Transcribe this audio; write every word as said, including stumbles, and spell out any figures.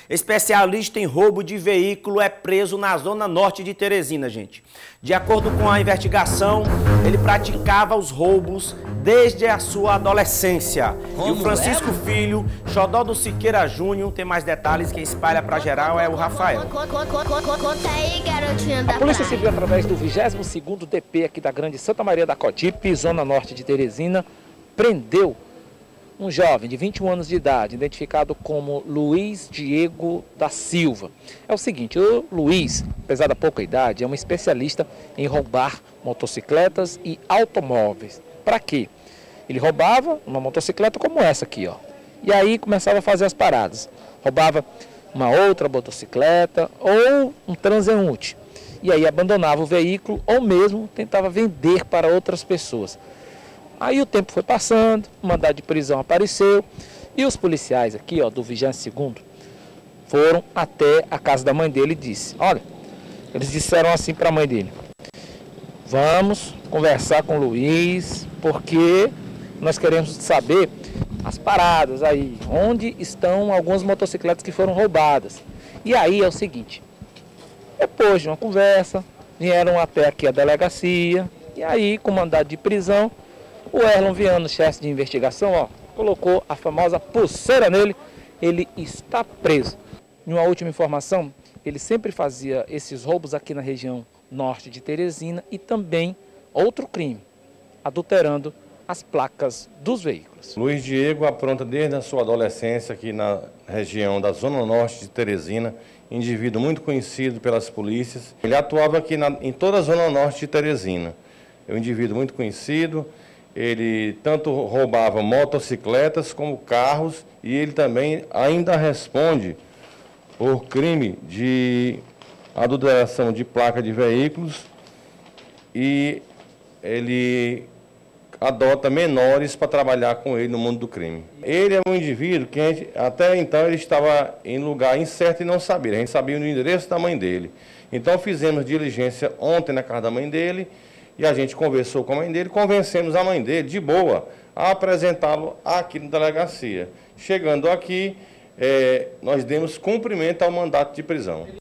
Especialista em roubo de veículo é preso na zona norte de Teresina, gente. De acordo com a investigação, ele praticava os roubos desde a sua adolescência. Como e o Francisco é? Filho, xodó do Siqueira Júnior, tem mais detalhes, quem espalha pra geral é o Rafael. Conta aí, garotinha da A Polícia Civil, através do vigésimo segundo D P aqui da Grande Santa Maria da Cotipe, zona norte de Teresina, prendeu um jovem de vinte e um anos de idade, identificado como Luiz Diego da Silva. É o seguinte, o Luiz, apesar da pouca idade, é um especialista em roubar motocicletas e automóveis. Para quê? Ele roubava uma motocicleta como essa aqui, ó. E aí começava a fazer as paradas. Roubava uma outra motocicleta ou um transeunte. E aí abandonava o veículo ou mesmo tentava vender para outras pessoas. Aí o tempo foi passando, o mandado de prisão apareceu e os policiais aqui, ó, do vigésimo segundo foram até a casa da mãe dele e disse, olha, eles disseram assim para a mãe dele, vamos conversar com o Luiz, porque nós queremos saber as paradas aí, onde estão algumas motocicletas que foram roubadas. E aí é o seguinte, depois de uma conversa, vieram até aqui a delegacia e aí com mandado de prisão, o Erlon Viano, chefe de investigação, ó, colocou a famosa pulseira nele, ele está preso. Em uma última informação, ele sempre fazia esses roubos aqui na região norte de Teresina e também outro crime, adulterando as placas dos veículos. Luiz Diego apronta desde a sua adolescência aqui na região da zona norte de Teresina, indivíduo muito conhecido pelas polícias. Ele atuava aqui na, em toda a zona norte de Teresina. É um indivíduo muito conhecido. Ele tanto roubava motocicletas como carros e ele também ainda responde por crime de adulteração de placa de veículos e ele adota menores para trabalhar com ele no mundo do crime. Ele é um indivíduo que a gente, até então ele estava em lugar incerto e não sabia. A gente sabia o endereço da mãe dele. Então fizemos diligência ontem na casa da mãe dele. E a gente conversou com a mãe dele, convencemos a mãe dele, de boa, a apresentá-lo aqui na delegacia. Chegando aqui, é, nós demos cumprimento ao mandato de prisão.